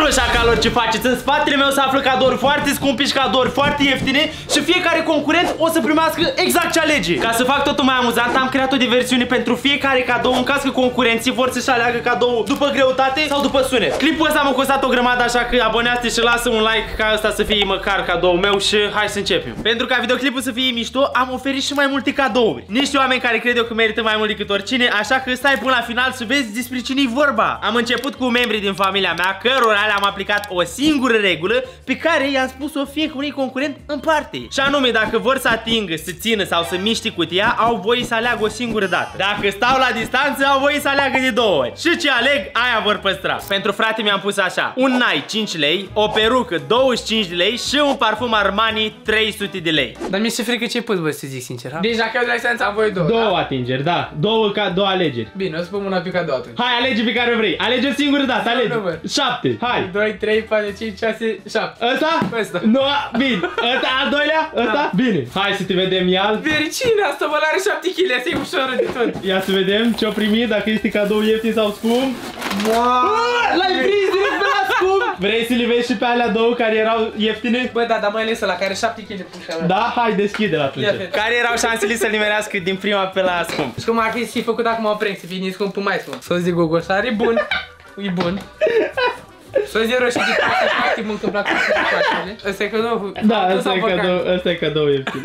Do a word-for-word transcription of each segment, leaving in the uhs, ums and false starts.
Salut șacalor, ce faceți? În spatele meu se află cadouri foarte scumpe și cadouri foarte ieftine și fiecare concurent o să primească exact ce alege. Ca să fac totul mai amuzant, am creat o diversiune pentru fiecare cadou în caz că concurenții vor să-și aleagă cadou după greutate sau după sunet. Clipul ăsta m-a costat o grămadă, așa că abonează-te și lasă un like ca ăsta să fie măcar cadou meu și hai să începem. Pentru ca videoclipul să fie mișto, am oferit și mai multe cadouri. Niște oameni care cred eu că merită mai mult decât oricine, așa că stai până la final să vezi despre cine-i vorba. Am început cu membrii din familia mea, cărora le-am aplicat o singură regulă pe care i-am spus-o fiecărui concurent în parte. Și anume, dacă vor să atingă, să țină sau să miște cutia, au voie să aleagă o singură dată. Dacă stau la distanță, au voie să aleagă de două ori. Și ce aleg, aia vor păstra. Pentru frate mi-am pus așa: un nai cinci lei, o perucă douăzeci și cinci de lei și un parfum Armani trei sute de lei. Dar mi se frică ce ai pus, bă, să zic sincer. Deci dacă eu de la distanță am voie două. Două da? atingeri, da. Două, ca, două alegeri. Bine, o să pun una pe cadou atunci. Hai, alege pe care o vrei. Alege o singură dată, alege. Șapte. Hai. doi, trei, patru, cinci, șase, șapte. Ăsta? Ăsta. Nu, bine. Ăsta al doilea? Ăsta? Da. Bine. Hai să te vedem ial. Vericine, asta vă are șapte kilograme, asta e ușor de tot. Ia să vedem ce-o primit, dacă este cadou ieftin sau scump. L-ai prins direct pe la scump. Vrei să le vezi și pe alea două care erau ieftine? Bă, da, dar mai ales ăla care șapte kilograme pușa mea. Da? Hai, deschide-l atunci. Care erau șansele să nimerească din prima pe la scump? Și cum ar fi să fi făcut acum o prank, să fie din scump mai scump. Să zic Gogosar, e bun. E bun. Să zic roșii de toate, foarte mult îmi plac toate. Ăsta e cadou. Da, ăsta e cadou, ăsta e cadou ieftin.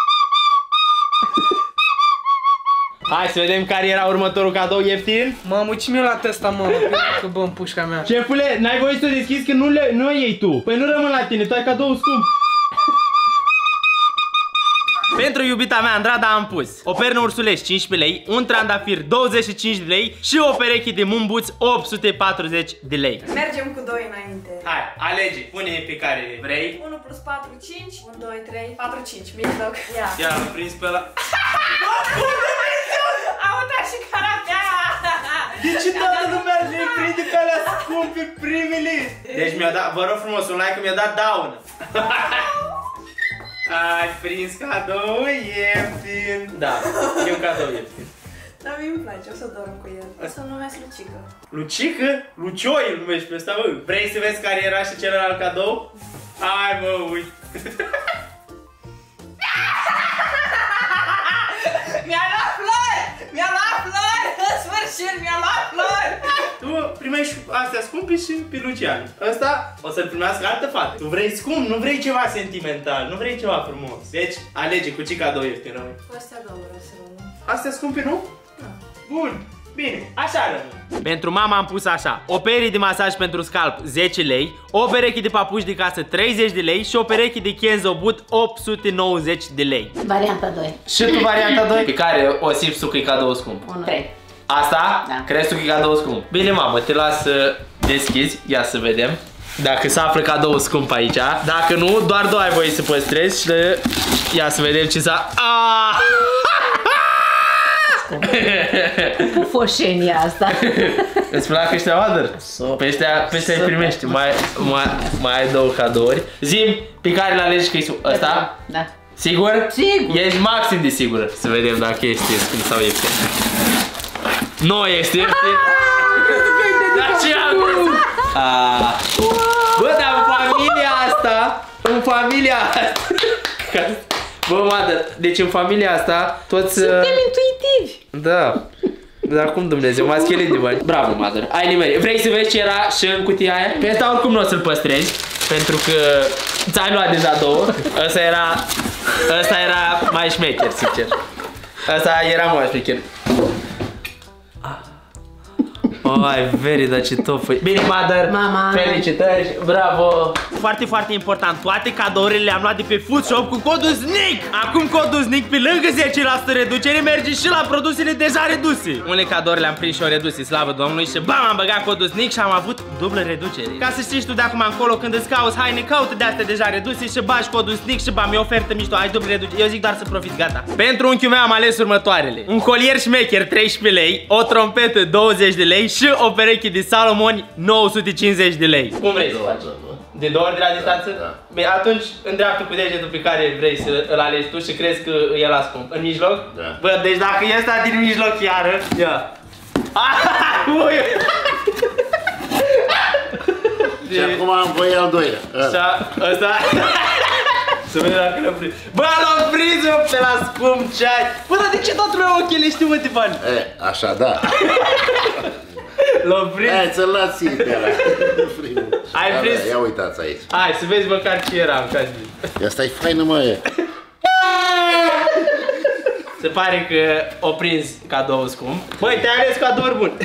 Hai să vedem care era următorul cadou ieftin. Mamă, ce mi-a luat ăsta, mă? Că bă, în pușca mea. Șefule, n-ai voie să o deschizi că nu le nu iei tu. Păi nu rămân la tine, tu ai cadou scump. Pentru iubita mea Andrada am pus o pernă ursuleș cincisprezece lei, un trandafir douăzeci și cinci de lei și o pereche de mumbuți opt sute patruzeci de lei. Mergem cu doi înainte. Hai, alege, pune pe care vrei. unu plus patru, cinci, unu, doi, trei, patru, cinci, mijloc. Ia. Ia l-am prins pe ăla. Am uitat și carapea. De ce toată lumea le prinde pe alea scumpe primele? Deci mi-a dat, vă rog frumos, un like că mi-a dat daună. Ai prins cadou ieftin. Da, e un cadou ieftin. Dar mie îmi place, o să dorm cu el. O să-l numesc Lucică. Lucică? Lucioi îl numești pe ăsta, bă. Vrei să vezi care era și celălalt cadou? Hai, mă, uite. Mi-a luat flori! Mi-a luat flori! În sfârșit, mi-a luat flori! Tu primești astea scumpe și pe Lucian. Ăsta o să-l primească altă fată. Tu vrei scump, nu vrei ceva sentimental, nu vrei ceva frumos. Deci, alege cu ce cadou ieftin rămâi. Cu astea două vreau să rămân. Astea scumpe, nu? Da. Bun. Bine, așa rămân. Pentru mama am pus așa: o perie de masaj pentru scalp zece lei, o pereche de papuci de casă treizeci de lei și o pereche de Kenzo Boot opt sute nouăzeci de lei. Varianta doi. Și tu varianta doi? Pe care o simți tu că e cadou scump? unu, trei. Asta? Da. Crezi tu că e cadou scump? Bine, mamă, te las să deschizi. Ia să vedem dacă se află cadou scump aici. Dacă nu, doar două ai voie să păstrezi și le... Ia să vedem ce s-a... Foșenia asta. Îți plac ăștia Wader? Pe ăștia, pe ăștia îi primești. Mai, mai, mai ai două cadouri. Zi-mi pe care le alegi că e ăsta? Da. Sigur? Sigur. Ești maxim de sigură. Să vedem dacă este ieftin sau ieftin. Nu este ieftin. Dar ce am Bă, dar în familia asta, în familia asta Bă, Wader, deci în familia asta toți... Suntem intuitivi. Da. Dar cum Dumnezeu, m-a schelit de bani. Bravo, Mother, ai nimerit. Vrei să vezi ce era și în cutia aia? Pe asta oricum nu o să-l păstrezi, pentru că ți-ai luat deja două. Ăsta era, ăsta era mai șmecher, sincer. Ăsta era mai șmecher. Ai, veri, dar ce top. Bine, Mother, Mama. Felicitări, bravo. Foarte, foarte important, toate cadourile le-am luat de pe Food Shop cu codul SNEAK. Acum codul SNEAK, pe lângă zece la sută reducere, merge și la produsele deja reduse. Unele cadouri le-am prins și o reduse, slavă Domnului, și bam, am băgat codul SNEAK și am avut dublă reducere. Ca să știi tu de acum încolo, când îți cauți haine, caută de astea deja reduse și bagi codul SNEAK și bam, e ofertă mișto, ai dublă reducere. Eu zic doar să profiți, gata. Pentru unchiul meu am ales următoarele: un colier șmecher treisprezece lei, o trompetă douăzeci de lei și o pereche de Salomon nouă sute cincizeci de lei. Cum vrei să faci? De două ori de la distanță? Da. Bine, atunci îndreaptă cu degetul pe care vrei să îl alegi tu și crezi că e la scump. În mijloc? Da. Bă, deci dacă e ăsta din mijloc iară, ia. Și acum am voie al doilea. Așa, ăsta. Să vedem dacă l-am prins. Bă, l-am prins, mă, pe la scump ceai. Bă, dar de ce toată lumea ochele știu, mă, Tipan? E, așa, da. L-am prins. Hai să-l las ție pe ăla. Ai Da, prins? da, ia uitați aici. Hai, să vezi măcar ce era în caz de... Asta e faină, mă. Se pare că o prins cadou scump. Băi, te-ai ales cadouri bun.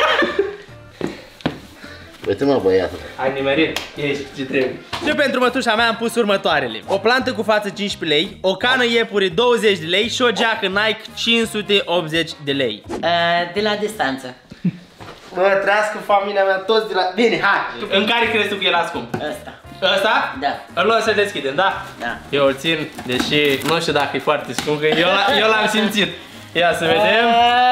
Uite, mă, băiatul. Ai nimerit? Ești ce trebuie. Și pentru mătușa mea am pus următoarele. O plantă cu față cincisprezece lei, o cană iepuri douăzeci de lei și o geacă Nike cinci sute optzeci de lei. Uh, de la distanță. Bă, trească familia mea toți de la... Bine, hai! În care crezi tu că e la scump? Ăsta. Ăsta? Da. Îl luăm să deschidem, da? Da. Eu îl țin, deși nu știu dacă e foarte scump, că eu, eu l-am simțit. Ia să vedem.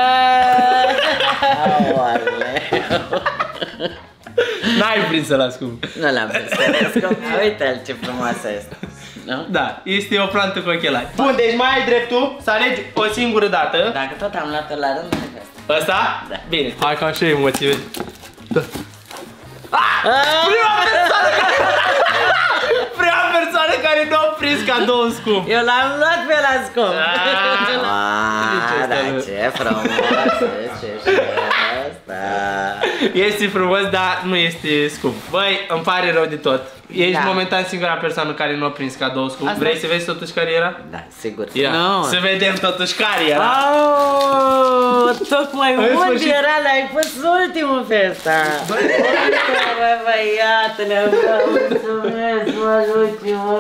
N-ai prins la scump. Nu l-am prins. Uite-l ce frumoasă este. Nu? Da, este o plantă cu ochelari. Bun, deci mai ai dreptul să alegi o singură dată. Dacă tot am luat-o la rând, hai pe asta. Ăsta? Da. Bine, hai ca așa emoții, vezi. Da. Ah! Prima persoană care... Prima persoană care nu a prins cadou scump. Eu l-am luat pe la scump. Ah, da, ce frumos, ce și asta. Este frumos, dar nu este scump. Băi, îmi pare rău de tot. Ești Da. momentan singura persoană care nu a prins cadou scump. Asta- Vrei să vezi totuși care era? Da, sigur. Ia, No. să vedem totuși care era. Oh, tocmai În unde sfârșit. era, l-ai pus ultimul pe ăsta. Bă, băiatule, vă mulțumesc, mă, ultimul.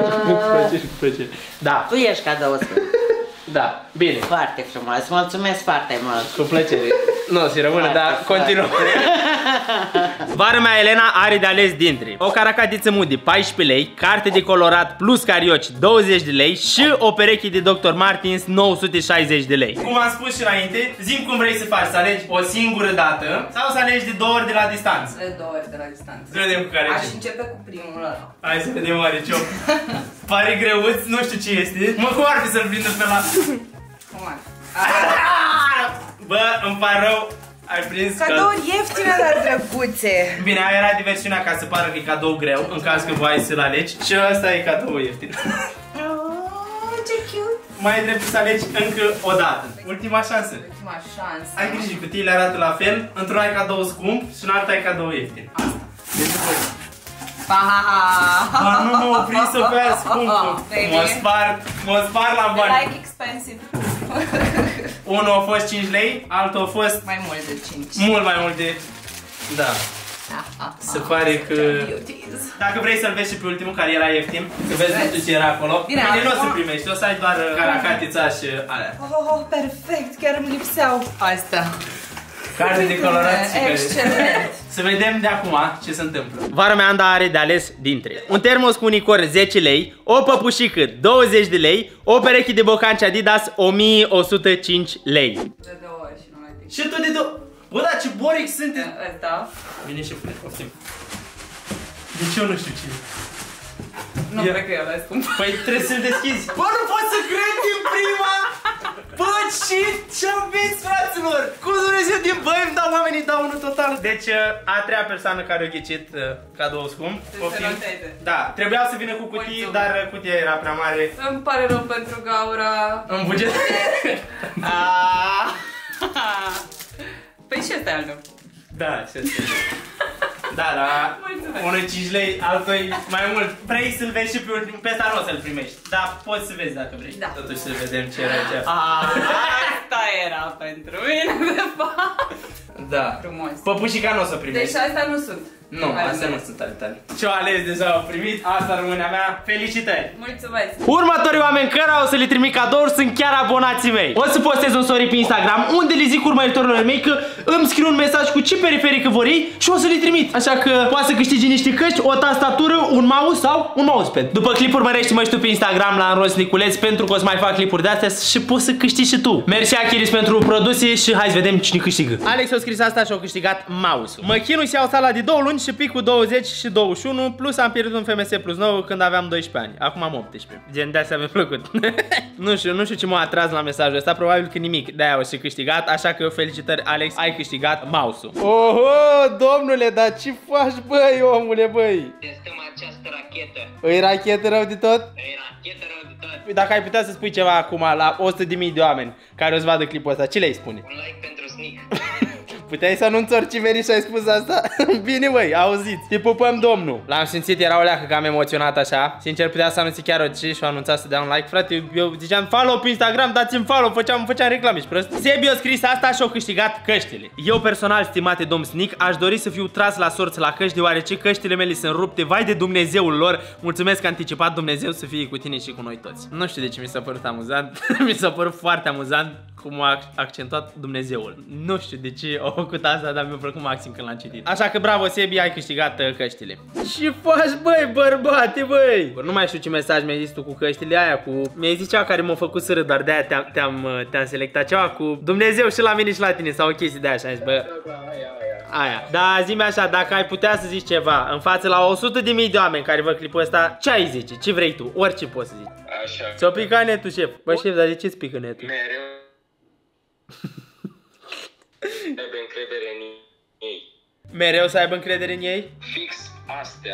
Da, Tu ești cadou scump. da, bine. Foarte frumos, mulțumesc foarte mult. Cu plăcere. Nu, să rămână, Foarte, dar continuăm. Vara mea Elena are de ales dintre o caracatiță Moody paisprezece lei, carte de colorat plus carioci douăzeci de lei și o pereche de doctor Martens nouă sute șaizeci de lei. Cum am spus și înainte, zi-mi cum vrei să faci, să alegi o singură dată sau să alegi de două ori de la distanță. De două ori de la distanță. Să vedem cu care Aș ce. începe cu primul ăla. Hai să vedem oare ce pare greuț, nu știu ce este. Mă, cum ar fi să-l prindă pe la... Cum ar? Bă, îmi pare rău. Ai prins că... Cadouri ieftine, dar drăguțe. Bine, aia era diversiunea ca să pară că e cadou greu, în caz că voi să-l alegi. Și ăsta e cadou ieftin. Oh, ce cute. Mai e drept să alegi încă o dată. Ultima șansă. Ultima șansă. Ai grijă, cutiile arată la fel. Într-un ai cadou scump și în altul ai cadou ieftin. Asta. Deci nu poți. Ba, nu m-a oprit să pe aia scumpă. Mă spar, mă spar la bani. Like expensive. Unul a fost cinci lei, altul a fost Mai mult de cinci. mult mai mult de... Da. Se pare că... Dacă vrei să-l vezi și pe ultimul care era ieftin, să vezi nu știu ce era acolo. Bine, Bine, nu o să acum- primești, o să ai doar caracatița și alea. Oh, perfect, chiar îmi lipseau astea. Carte de colorați. Excelent. Să vedem de acum ce se întâmplă. Vara mea Anda are de ales dintre un termos cu unicor zece lei, o păpușică douăzeci de lei, o pereche de bocanci Adidas o mie o sută cinci lei. De două ori și nu mai pic. Și tu de două... Bă, dar ce boric sunteți! Ăsta. Bine și pune, poftim. Deci eu nu știu ce. Nu Ia. cred că e ăla scump. Păi trebuie să-l deschizi. Bă, nu pot să cred din prima! Bă, ce ce-am vins, fraților? Cum Dumnezeu din băi îmi dau oamenii, dau unul total. Deci a treia persoană care a ghicit uh, cadou scump. Poftim. noteze. Da, trebuia să vină cu cutii, Mulțumesc. dar cutia era prea mare. Îmi pare rău pentru gaura. În buget. Ah. Păi și ăsta e al meu. Da, ce să Da, da. Mulțumesc. Unul cinci lei, altul mai mult. Vrei să-l vezi și pe ultimul, pe ăsta nu o să-l primești. Dar poți să vezi dacă vrei. Da. Totuși să vedem ce era ce. Asta era pentru mine, de fapt. Da. Frumos. Păpușica nu o să Deci primești. astea nu sunt. Nu, ale astea mele. nu sunt ale tale. Ce-o ales deja au primit, asta rămâne a mea. Felicitări! Mulțumesc. Următorii oameni cărora o să le trimit cadouri sunt chiar abonații mei. O să postez un story pe Instagram unde le zic urmăritorilor mei că îmi scriu un mesaj cu ce periferică vor ei și o să le trimit. Așa că poate să câștigi niște căști, o tastatură, un mouse sau un mousepad. După clipuri mărește-mă și tu pe Instagram la Înros Niculeț pentru că o să mai fac clipuri de astea și poți să câștigi și tu. Mersi Achiris pentru produse și hai să vedem cine câștigă. Alex a scris asta și a câștigat mouse-ul. Mă chinui să iau sala de două luni și picul douăzeci și douăzeci și unu, plus am pierdut un F M S plus nouă când aveam doisprezece ani. Acum am optsprezece. Gen, de-asta mi-a plăcut. Nu știu, nu știu ce m-a atras la mesajul ăsta, probabil că nimic. De-aia o și câștigat, așa că eu felicitări, Alex, ai câștigat mouse-ul. Oho, domnule, dar ce faci, băi, omule, băi? Testăm această rachetă. Îi rachetă rău de tot? E rachetă rău de tot. Dacă ai putea să spui ceva acum la o sută de mii de oameni care o să vadă clipul ăsta, ce le-ai spune? Un like pentru Sneak. Puteai să anunți orice veni și ai spus asta? Bine, băi, auziți. Te pupăm, domnul. L-am simțit, era o leacă că am emoționat așa. Sincer, putea să anunți chiar orice și o anunța să dea un like. Frate, eu, eu ziceam follow pe Instagram, dați-mi follow, făceam, făceam reclame și prost. Sebi a scris asta și a câștigat căștile. Eu personal, stimate domn Sneak, aș dori să fiu tras la sorți la căști, deoarece căștile mele sunt rupte. Vai de Dumnezeul lor. Mulțumesc anticipat, Dumnezeu să fie cu tine și cu noi toți. Nu știu de ce mi s-a părut amuzant. Mi s-a părut foarte amuzant cum a accentuat Dumnezeul. Nu știu de ce a făcut asta, dar mi-a plăcut maxim când l-am citit. Așa că bravo, Sebi, ai câștigat uh, căștile. Ce faci, băi, bărbate, băi? Nu mai știu ce mesaj mi-ai zis tu cu căștile aia, cu... Mi-ai zis ceva care m-a făcut să râd, dar de-aia te-am te-am te-am selectat ceva cu Dumnezeu și la mine și la tine sau o chestie de aia, și am zis, bă... Aia. Da, zi-mi așa, dacă ai putea să zici ceva în față la o sută de mii de oameni care văd clipul ăsta, ce ai zice? Ce vrei tu? Orice poți să zici. Așa. Ți-o pica netul, șef. Bă, șef, dar de ce-ți pică netul? Mereu. Aibă încredere în ei. Mereu să aibă încredere în ei? Fix astea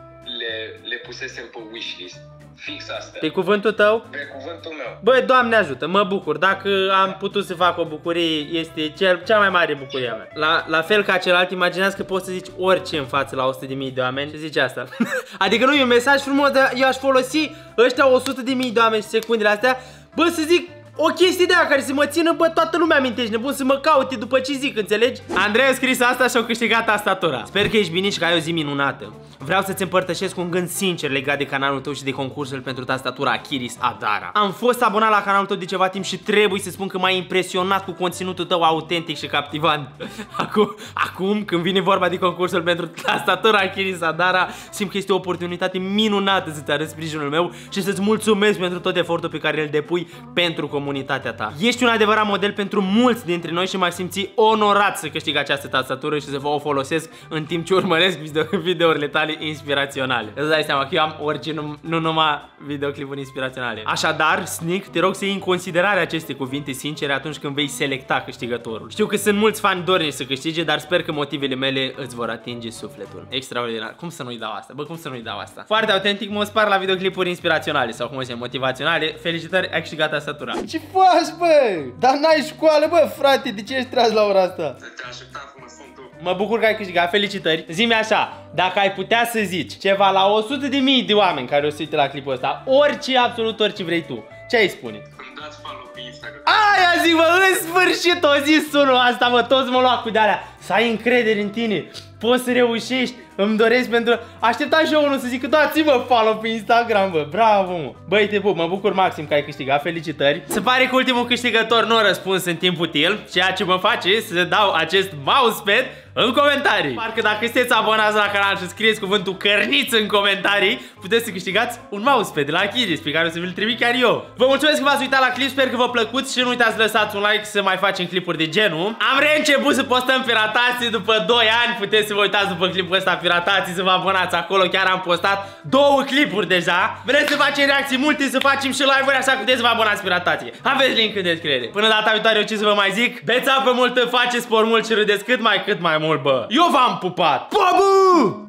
le, le pusesem pe wishlist. Fix astea. Pe cuvântul tău? Pe cuvântul meu. Băi, Doamne ajută, mă bucur. Dacă am putut să fac o bucurie, este cel, cea mai mare bucurie a mea. La, la fel ca celălalt, imaginează că poți să zici orice în față la o sută de mii de oameni și zici asta. Adică nu e un mesaj frumos, dar eu aș folosi ăștia o sută de mii de oameni și secundele astea, bă, să zic o chestie de aia care să mă țină, bă, toată lumea amintești, nebun, să mă caute după ce zic, înțelegi? Andrei a scris asta și a câștigat tastatura. Sper că ești bine și că ai o zi minunată. Vreau să-ți împărtășesc un gând sincer legat de canalul tău și de concursul pentru tastatura Achiris Adara. Am fost abonat la canalul tău de ceva timp și trebuie să spun că m-ai impresionat cu conținutul tău autentic și captivant. Acum, acum când vine vorba de concursul pentru tastatura Achiris Adara, simt că este o oportunitate minunată să-ți arăt sprijinul meu și să-ți mulțumesc pentru tot efortul pe care îl depui pentru comunitatea ta. Ești un adevărat model pentru mulți dintre noi și m-aș simți onorat să câștig această tastatură și să vă o folosesc în timp ce urmăresc video videourile tale inspiraționale. Îți dai seama că eu am orice, nu, nu numai videoclipuri inspiraționale. Așadar, Sneak, te rog să iei în considerare aceste cuvinte sincere atunci când vei selecta câștigătorul. Știu că sunt mulți fani dornici să câștige, dar sper că motivele mele îți vor atinge sufletul. Extraordinar. Cum să nu-i dau asta? Bă, cum să nu-i dau asta? Foarte autentic, mă spar la videoclipuri inspiraționale sau cum se motivaționale. Felicitări, ai câștigat tastatura. Ce faci, bă? Dar n-ai școală, bă, frate, de ce ești tras la ora asta? Să te așteptam cum sunt tu. Mă bucur că ai câștigat, felicitări. Zi-mi așa, dacă ai putea să zici ceva la o sută de mii de oameni care o să uite la clipul ăsta, orice, absolut orice vrei tu, ce ai spune? Îmi dați follow pe Instagram. Aia zic, bă, în sfârșit o zis unul asta, mă, toți mă luat cu de-alea. Să ai încredere în tine, poți să reușești, îmi doresc pentru... Așteptam și eu unul să zic că dați-mă follow pe Instagram, bă, bravo, mă. Băi, te pup, mă bucur maxim că ai câștigat, felicitări. Se pare că ultimul câștigător nu a răspuns în timp util, ceea ce mă face să dau acest mousepad în comentarii. Parcă dacă sunteți abonați la canal și scrieți cuvântul cărniță în comentarii, puteți să câștigați un mousepad de la Achiris, pe care o să vi-l trimit chiar eu. Vă mulțumesc că v-ați uitat la clip, sper că v-a plăcut și nu uitați să lăsați un like să mai facem clipuri de genul. Am reînceput să postăm piratații după doi ani, puteți să vă uitați după clipul ăsta piratații, să vă abonați acolo, chiar am postat două clipuri deja. Vreți să facem reacții multe, să facem și live-uri, așa că puteți să vă abonați piratații. Aveți link în descriere. Până data viitoare, eu ce să vă mai zic? Beți apă multă, faceți sport mult și râdeți cât mai cât mai mult, bă. Eu v-am pupat. Pa, bă!